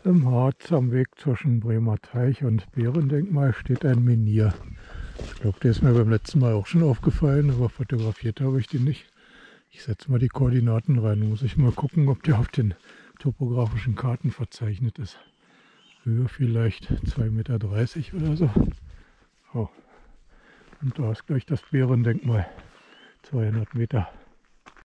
Im Harz am Weg zwischen Bremer Teich und Bärendenkmal steht ein Menhir. Ich glaube, der ist mir beim letzten Mal auch schon aufgefallen, aber fotografiert habe ich den nicht. Ich setze mal die Koordinaten rein. Muss ich mal gucken, ob der auf den topografischen Karten verzeichnet ist. Höhe vielleicht 2,30 Meter oder so. Oh. Und da ist gleich das Bärendenkmal. 200 Meter.